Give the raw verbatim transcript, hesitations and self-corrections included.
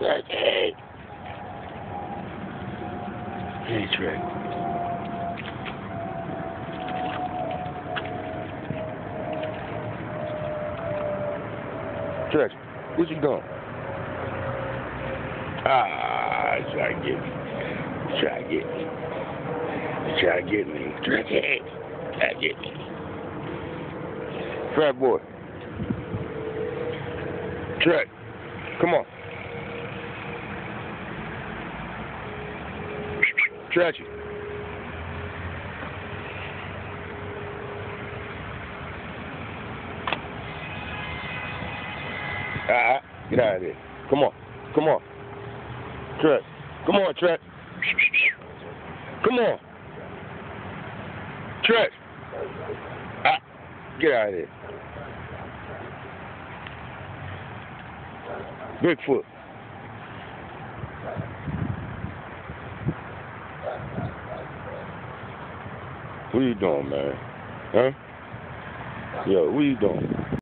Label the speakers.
Speaker 1: Hey, Trey. Trey, what you doing? Ah, try to get me. Try to get me. Try to get me. Try to get me. Try to get me. Fat boy. Trey, come on. Stretch it. Ah, get out of there. Come on. Come on. Trek. Come on, Trek. Come on. Trek. Ah, get out of there. Bigfoot. What are you doing, man? Huh? Yo, what are you doing?